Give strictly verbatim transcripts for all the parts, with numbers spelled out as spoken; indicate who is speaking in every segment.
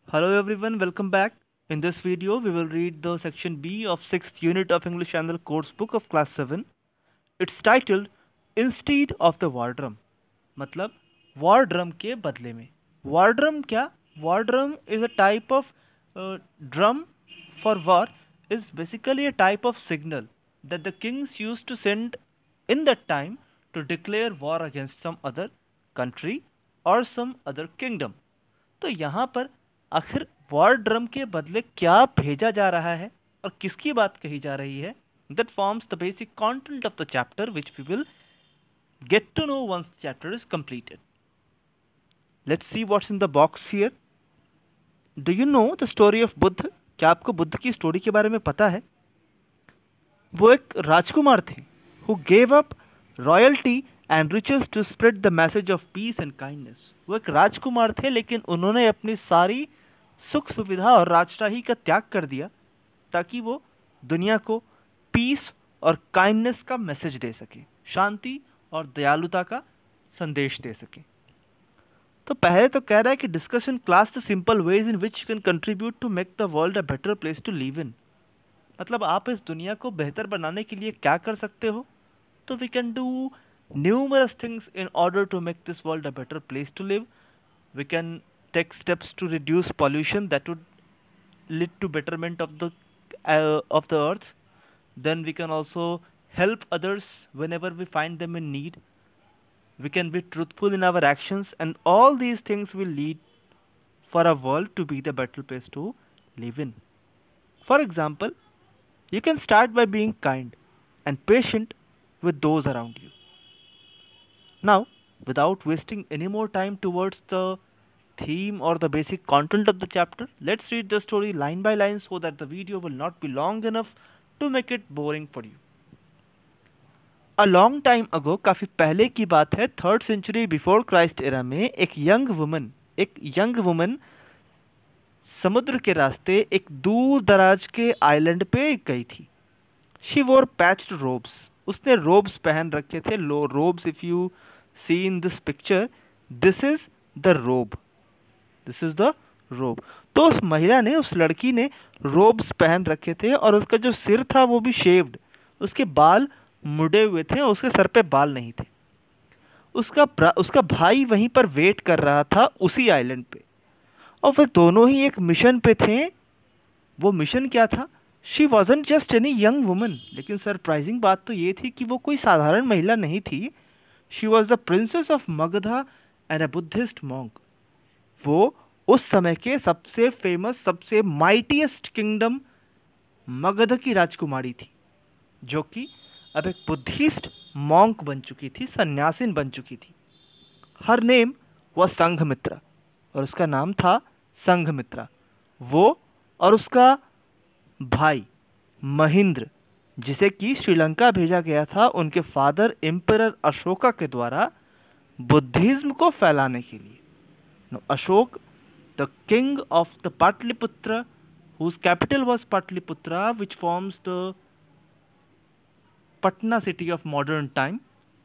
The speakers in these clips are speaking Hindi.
Speaker 1: Hello everyone, welcome back. In this video, we will read the section B of sixth unit of English Channel course book of class seven. It's titled Instead of the War Drum. मतलब war drum के बदले में. War drum क्या? War drum is a type of uh, drum for war is basically a type of signal that the kings used to send in that time to declare war against some other country or some other kingdom. तो यहाँ पर आखिर वॉर ड्रम के बदले क्या भेजा जा रहा है और किसकी बात कही जा रही है, that forms the basic content of the chapter which we will get to know once the chapter is completed. Let's see what's in the box here. Do you know the story of Buddha? क्या आपको बुद्ध की स्टोरी के बारे में पता है? वो एक राजकुमार थे who gave up royalty and riches to spread the message of peace and kindness. वो एक राजकुमार थे लेकिन उन्होंने अपनी सारी सुख सुविधा और राजशाही का त्याग कर दिया ताकि वो दुनिया को पीस और काइंडनेस का मैसेज दे सके, शांति और दयालुता का संदेश दे सके. तो पहले तो कह रहा है कि discussion class the simple ways in which you can contribute to make the world a better place to live in. मतलब आप इस दुनिया को बेहतर बनाने के लिए क्या कर सकते हो? तो we can do numerous things in order to make this world a better place to live. We can take steps to reduce pollution that would lead to betterment of the uh, of the earth. Then we can also help others whenever we find them in need. We can be truthful in our actions, and all these things will lead for a world to be the better place to live in. For example, you can start by being kind and patient with those around you. Now, without wasting any more time towards the theme or the basic content of the chapter, let's read the story line by line so that the video will not be long enough to make it boring for you. A long time ago, काफी पहले की बात है, third century before Christ era में एक यंग वुमन एक यंग वुमन समुद्र के रास्ते एक दूर दराज के आइलैंड पे गई थी. शी वोर पैच्ड रोब्स. उसने रोब्स पहन रखे थे. लो robes, if you see in this picture, this is the robe. This is the robe. तो उस महिला ने, उस लड़की ने रोब्स पहन रखे थे और उसका जो सिर था वो भी शेव्ड. उसके बाल मुड़े हुए थे और उसके सर पे बाल नहीं थे. उसका उसका भाई वहीं पर वेट कर रहा था उसी आइलैंड पे और वे दोनों ही एक मिशन पे थे. वो मिशन क्या था? She wasn't just any young woman. लेकिन सरप्राइजिंग बात तो ये थी कि वो कोई साधारण महिला नहीं थी. She was the princess of Magadha and a Buddhist monk. वो उस समय के सबसे फेमस, सबसे माइटीएस्ट किंगडम मगध की राजकुमारी थी, जो कि अब एक बुद्धिस्ट मॉन्क बन चुकी थी, सन्यासिन बन चुकी थी. हर नेम वह संघमित्रा और उसका नाम था संघमित्रा. वो और उसका भाई महेंद्र, जिसे कि श्रीलंका भेजा गया था उनके फादर एम्परर अशोका के द्वारा बुद्धिज्म को फैलाने के लिए. No Ashok, the king of the Pataliputra, whose capital was Pataliputra, which forms the Patna city of modern time.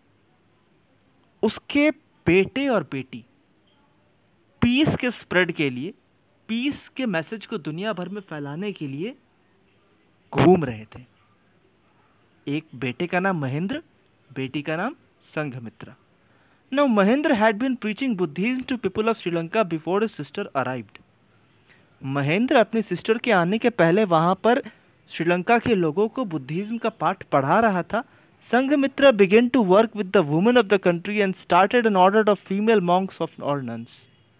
Speaker 1: उसके बेटे और बेटी पीस के स्प्रेड के लिए, पीस के मैसेज को दुनिया भर में फैलाने के लिए घूम रहे थे. एक बेटे का नाम महेंद्र, बेटी का नाम Sanghamitra. Now Mahendra had been preaching Buddhism to people of Sri Lanka before his sister arrived. Mahendra अपनी सिस्टर के आने के पहले वहां पर श्रीलंका के लोगों को बुद्धिज्म का पाठ पढ़ा रहा था. Sanghamitra began to work with the women of the country and started an order of female monks of or nuns.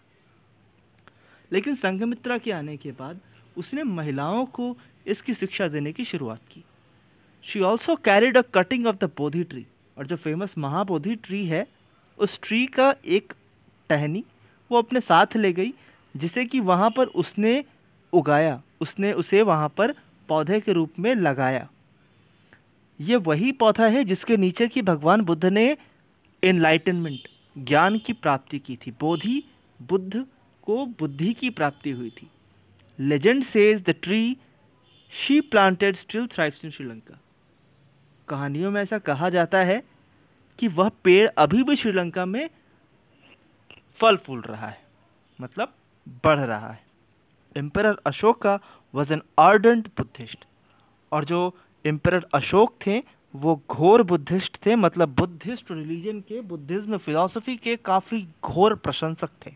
Speaker 1: लेकिन संघमित्रा के आने के बाद उसने महिलाओं को इसकी शिक्षा देने की शुरुआत की. She also carried a cutting of the Bodhi tree. और जो फेमस महाबोधि ट्री है, उस ट्री का एक टहनी वो अपने साथ ले गई, जिसे कि वहाँ पर उसने उगाया, उसने उसे वहाँ पर पौधे के रूप में लगाया. ये वही पौधा है जिसके नीचे कि भगवान बुद्ध ने एनलाइटनमेंट, ज्ञान की प्राप्ति की थी. बोधि, बुद्ध को बुद्धि की प्राप्ति हुई थी. Legend says the tree she planted still thrives in Sri Lanka. कहानियों में ऐसा कहा जाता है कि वह पेड़ अभी भी श्रीलंका में फल फूल रहा है, मतलब बढ़ रहा है. Emperor Ashoka was an ardent Buddhist, और जो एम्परर अशोक थे वो घोर बुद्धिस्ट थे, मतलब बुद्धिस्ट रिलीजन के, बुद्धिज्म फिलॉसफी के काफ़ी घोर प्रशंसक थे।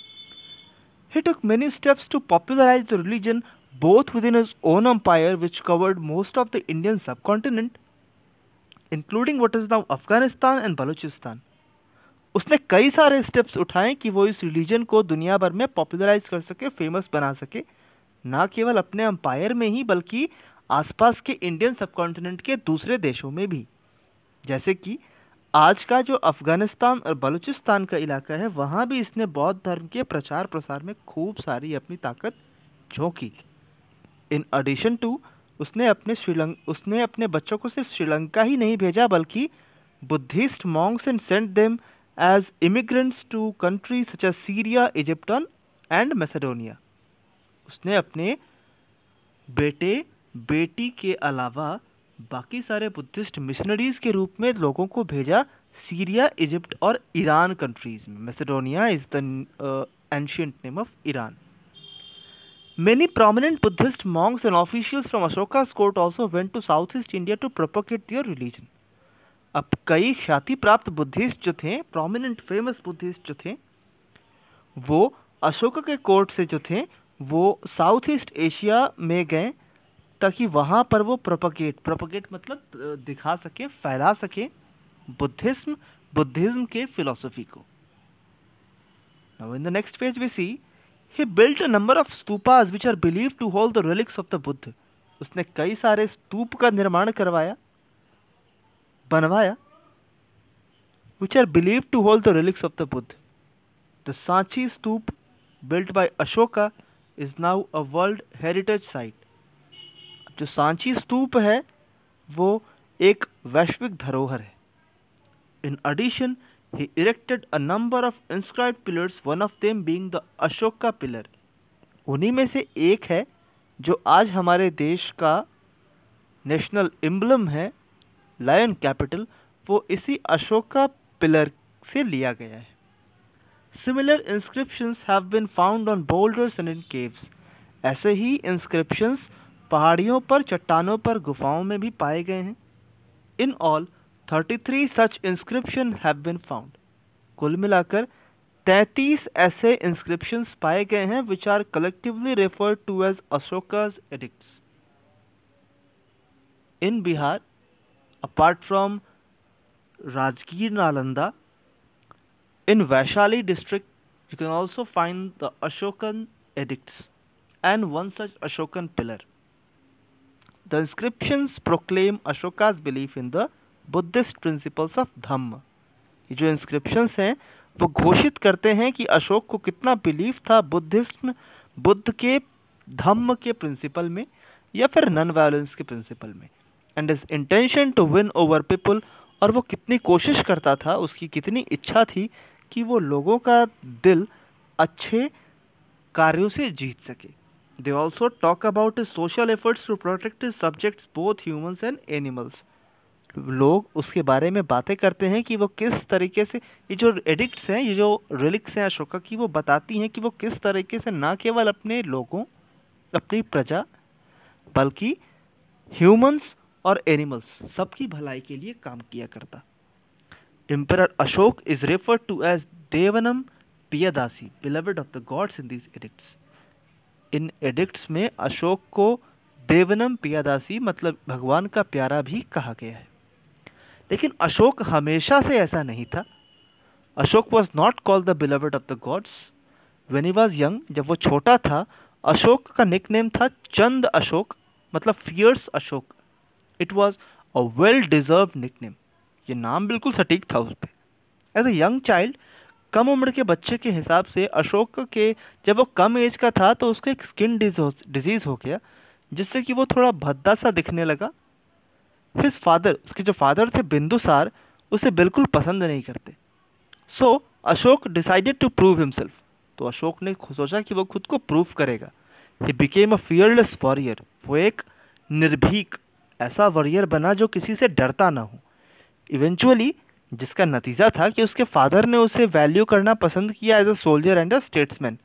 Speaker 1: He took many steps to popularize the religion both within his own empire, which covered most of the Indian subcontinent, including what is now Afghanistan and Balochistan. उसने कई सारे स्टेप्स उठाए कि वो इस रिलीजन को दुनिया भर में पॉपुलराइज कर सके, फेमस बना सके, ना केवल अपने एम्पायर में ही बल्कि आसपास के इंडियन सबकॉन्टिनेंट के दूसरे देशों में भी। जैसे कि आज का जो अफगानिस्तान और बलूचिस्तान का इलाका है, वहाँ भी इसने बौद्ध धर्म के प्रचार प्रसार में खूब सारी अपनी ताकत झोंकी। इन एडिशन टू उसने अपने श्रीलंका उसने अपने बच्चों को सिर्फ श्रीलंका ही नहीं भेजा, बल्कि Buddhist monks and sent them as immigrants to countries such as Syria, Egypt and Macedonia. उसने अपने बेटे बेटी के अलावा बाकी सारे बुद्धिस्ट मिशनरीज के रूप में लोगों को भेजा सीरिया, इजिप्ट और ईरान कंट्रीज में। Macedonia is the ancient name of Iran. Many prominent Buddhist monks and officials from Ashoka's court also went to Southeast India to propagate their religion. अब कई ख्याति प्राप्त बुद्धिस्ट जो थे, प्रोमिनेंट फेमस बुद्धिस्ट जो थे, वो अशोका के कोर्ट से जो थे वो साउथ ईस्ट एशिया में गए ताकि वहाँ पर वो प्रोपगेट प्रोपगेट मतलब दिखा सके, फैला सके बुद्धिज्म बुद्धिज्म के फिलॉसफी को। Now in the next page we see he built a number of stupas which are believed to hold the relics of the Buddha. उसने कई सारे स्तूप का निर्माण करवाया, बनवाया, which are believed to hold the relics of the Buddha. The Sanchi Stoop built by Ashoka is now a World Heritage Site. जो सांची स्तूप है वो एक वैश्विक धरोहर है। In addition, he erected a number of inscribed pillars, one of them being the Ashoka pillar. उन्हीं में से एक है जो आज हमारे देश का नेशनल एम्बलम है, लायन कैपिटल, वो इसी अशोका पिलर से लिया गया है। Similar inscriptions have been found on boulders and in caves. ऐसे ही इंस्क्रिप्शंस पहाड़ियों पर, चट्टानों पर, गुफाओं में भी पाए गए हैं। In all thirty-three such inscription have been found. कुल मिलाकर तैंतीस ऐसे इंस्क्रिप्शंस पाए गए हैं which are collectively referred to as Ashoka's edicts. In Bihar, apart from Rajgir, Nalanda, in Vaishali district you can also find the Ashokan edicts and one such Ashokan pillar. The inscriptions proclaim Ashoka's belief in the Buddhist principles of Dhamma. ये जो inscriptions हैं वो घोषित करते हैं कि अशोक को कितना बिलीफ था बुद्धिज्म, बुद्ध के धम्म के प्रिंसिपल में या फिर नॉन वायलेंस के प्रिंसिपल में, and his intention to win over people, और वो कितनी कोशिश करता था, उसकी कितनी इच्छा थी कि वो लोगों का दिल अच्छे कार्यों से जीत सके। They also talk about his social efforts to protect his subjects, both humans and animals. लोग उसके बारे में बातें करते हैं कि वो किस तरीके से, ये जो एडिक्ट्स हैं, ये जो रिलिक्स हैं अशोका की, वो बताती हैं कि वो किस तरीके से ना केवल अपने लोगों, अपनी प्रजा, बल्कि ह्यूमंस और एनिमल्स सबकी भलाई के लिए काम किया करता। Emperor Ashok is referred to as Devanam Piyadasi, beloved of the gods in these edicts. इन एडिक्ट्स में अशोक को देवनम पियादासी मतलब भगवान का प्यारा भी कहा गया है। लेकिन अशोक हमेशा से ऐसा नहीं था। Ashok was not called the beloved of the gods. When he was young, जब वो छोटा था, अशोक का निकनेम था चंद अशोक, मतलब fierce Ashok. It was a well deserve nickname. ये नाम बिल्कुल सटीक था उस पर। एज ए यंग चाइल्ड, कम उम्र के बच्चे के हिसाब से अशोक के, जब वो कम एज का था तो उसको एक स्किन डिजीज़ हो गया जिससे कि वो थोड़ा भद्दा सा दिखने लगा। हिज फादर, उसके जो फादर थे बिंदुसार, उसे बिल्कुल पसंद नहीं करते। So Ashok decided to prove himself. तो अशोक ने सोचा कि वो खुद को प्रूव करेगा। He became a fearless warrior. वो एक निर्भीक ऐसा वॉरियर बना जो किसी से डरता ना हो। इवेंचुअली जिसका नतीजा था कि उसके फादर ने उसे वैल्यू करना पसंद किया as a soldier and a statesman.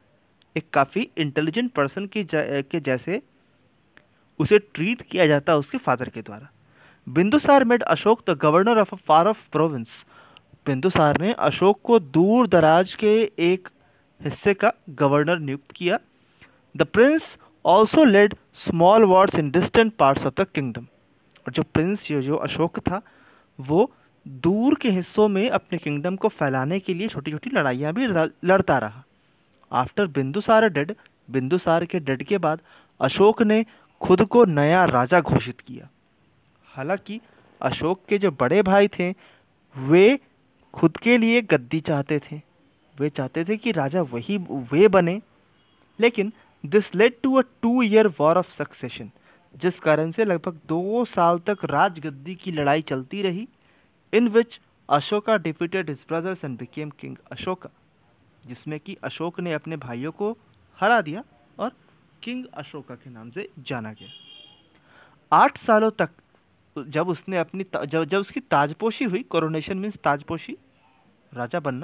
Speaker 1: एक काफ़ी इंटेलिजेंट पर्सन की ज- के जैसे उसे ट्रीट किया जाता उसके फादर के द्वारा। Bindusara made Ashok the governor of a far off province. Bindusara ने अशोक को दूर दराज के एक हिस्से का गवर्नर नियुक्त किया। The prince also led small wars in distant parts of the kingdom. और जो प्रिंस जो जो अशोक था वो दूर के हिस्सों में अपने किंगडम को फैलाने के लिए छोटी छोटी लड़ाइयाँ भी ल- लड़ता रहा। आफ्टर बिंदुसार डेड, बिंदुसार के डेड के बाद अशोक ने खुद को नया राजा घोषित किया। हालांकि अशोक के जो बड़े भाई थे वे खुद के लिए गद्दी चाहते थे, वे चाहते थे कि राजा वही वे बने। लेकिन this led to a two year war of succession, जिस कारण से लगभग दो साल तक राजगद्दी की लड़ाई चलती रही, in which Ashoka defeated his brothers and became king Ashoka, जिसमें कि अशोक ने अपने भाइयों को हरा दिया और किंग अशोका के नाम से जाना गया। आठ सालों तक जब उसने अपनी ता- जब जब उसकी ताजपोशी हुई, कोरोनेशन मीन्स ताजपोशी, राजा बनना,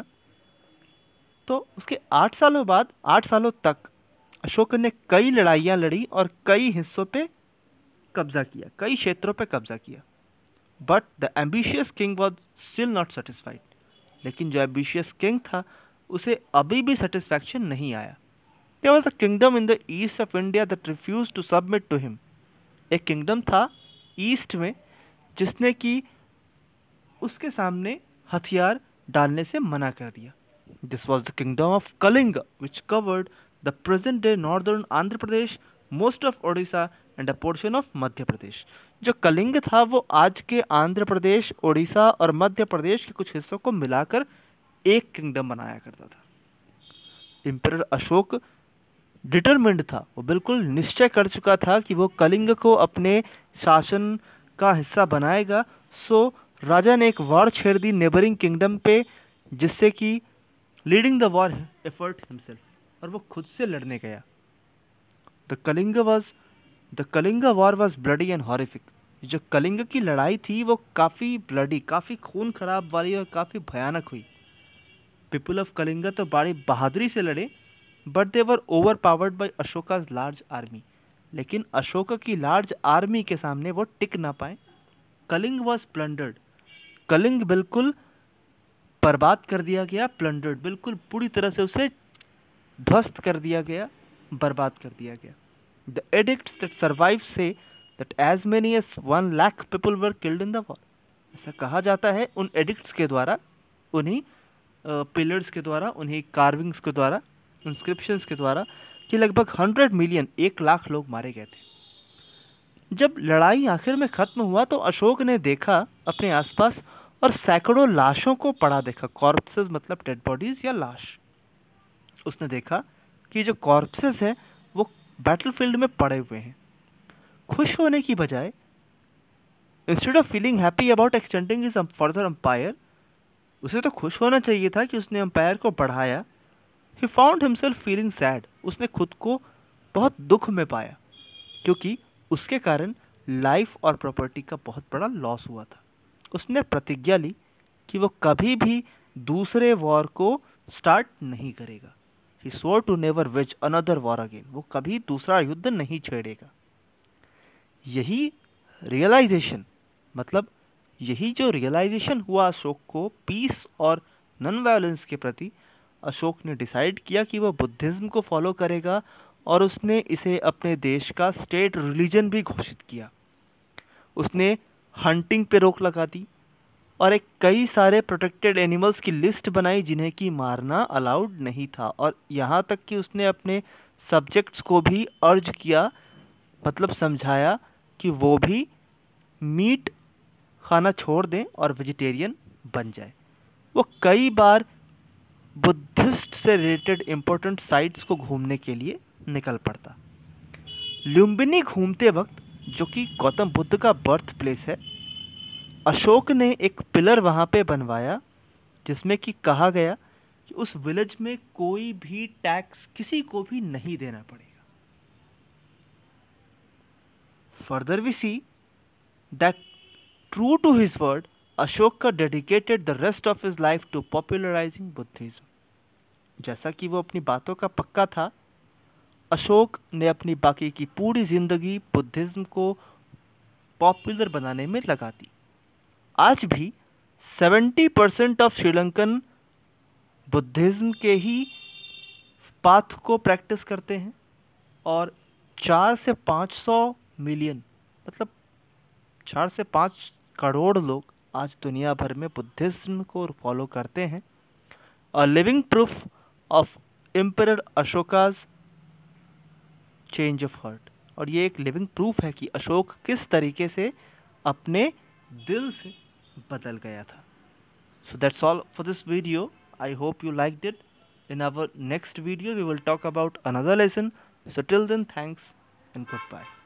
Speaker 1: तो उसके आठ सालों बाद आठ सालों तक अशोक ने कई लड़ाइयाँ लड़ी और कई हिस्सों पे कब्जा किया, कई क्षेत्रों पे कब्जा किया। But the ambitious king was still not satisfied. लेकिन जो एम्बिशियस किंग था उसे अभी भी सेटिस्फैक्शन नहीं आया। There was a kingdom in the east of India that refused to submit to him. एक किंगडम था ईस्ट में जिसने कि उसके सामने हथियार डालने से मना कर दिया। This was the kingdom of Kalinga which covered the present day northern Andhra Pradesh, most of Odisha and a portion of Madhya Pradesh. जो कलिंग था वो आज के आंध्र प्रदेश, ओडिशा और मध्य प्रदेश के कुछ हिस्सों को मिलाकर एक किंगडम बनाया करता था। इम्परर अशोक डिटरमिंड था, वो बिल्कुल निश्चय कर चुका था कि वो कलिंग को अपने शासन का हिस्सा बनाएगा। सो राजा ने एक वॉर छेड़ दी नेबरिंग किंगडम पे, जिससे कि leading the war effort himself, और वो खुद से लड़ने गया। The Kalinga was the Kalinga war was bloody and horrific. जो कलिंग की लड़ाई थी वो काफ़ी ब्लडी, काफ़ी खून खराब वाली और काफ़ी भयानक हुई। पीपल ऑफ कलिंगा तो बड़ी बहादुरी से लड़े, but they were overpowered by Ashoka's large army. लेकिन अशोक की लार्ज आर्मी के सामने वो टिक ना पाए। Kalinga was plundered. कलिंग बिल्कुल बर्बाद कर दिया गया, प्लंडर्ड बिल्कुल पूरी तरह से उसे ध्वस्त कर दिया गया, बर्बाद कर दिया गया। The edicts that survive say that as many as one lakh people were killed in the war. ऐसा कहा जाता है उन एडिक्ट्स के द्वारा, उन्हीं पिलर्स के द्वारा, उन्हीं कार्विंग्स के द्वारा, इंस्क्रिप्शंस के द्वारा, कि लगभग हंड्रेड मिलियन, एक लाख लोग मारे गए थे। जब लड़ाई आखिर में खत्म हुआ तो अशोक ने देखा अपने आसपास और सैकड़ों लाशों को पड़ा देखा। कॉर्प्सेस मतलब डेड बॉडीज या लाश। उसने देखा कि जो कॉर्प्सेस हैं वो बैटलफील्ड में पड़े हुए हैं। खुश होने की बजाय, instead of feeling happy about extending his further empire, उसे तो खुश होना चाहिए था कि उसने एम्पायर को बढ़ाया। He found himself feeling sad. उसने खुद को बहुत दुख में पाया, क्योंकि उसके कारण लाइफ और प्रॉपर्टी का बहुत बड़ा लॉस हुआ था। उसने प्रतिज्ञा ली कि वो कभी भी दूसरे वॉर को स्टार्ट नहीं करेगा। He swore to never wage another war again. वो कभी दूसरा युद्ध नहीं छेड़ेगा। यही रियलाइजेशन, मतलब यही जो रियलाइजेशन हुआ अशोक को पीस और नॉन वायलेंस के प्रति, अशोक ने डिसाइड किया कि वह बुद्धिज्म को फॉलो करेगा और उसने इसे अपने देश का स्टेट रिलीजन भी घोषित किया। उसने हंटिंग पे रोक लगा दी और एक कई सारे प्रोटेक्टेड एनिमल्स की लिस्ट बनाई जिन्हें कि मारना अलाउड नहीं था। और यहाँ तक कि उसने अपने सब्जेक्ट्स को भी अर्ज किया, मतलब समझाया कि वो भी मीट खाना छोड़ दें और वेजिटेरियन बन जाए। वो कई बार बुद्धिस्ट से रिलेटेड इम्पोर्टेंट साइट्स को घूमने के लिए निकल पड़ता। लुम्बिनी घूमते वक्त, जो कि गौतम बुद्ध का बर्थ प्लेस है, अशोक ने एक पिलर वहाँ पे बनवाया जिसमें कि कहा गया कि उस विलेज में कोई भी टैक्स किसी को भी नहीं देना पड़ेगा। Further we see that true to his word, Ashoka dedicated the rest of his life to popularising Buddhism. जैसा कि वो अपनी बातों का पक्का था, अशोक ने अपनी बाकी की पूरी जिंदगी बुद्धिज्म को पॉपुलर बनाने में लगा दी। आज भी seventy percent of Sri Lankan Buddhism के ही पाथ को प्रैक्टिस करते हैं और चार से पाँच सौ मिलियन मतलब चार से पाँच करोड़ लोग आज दुनिया भर में बुद्धिज्म को फॉलो करते हैं। A living proof of emperor Ashoka's change of heart. और ये एक लिविंग प्रूफ है कि अशोक किस तरीके से अपने दिल से बदल गया था। So that's all for this video. I hope you liked it. In our next video we will talk about another lesson. So till then, thanks and goodbye.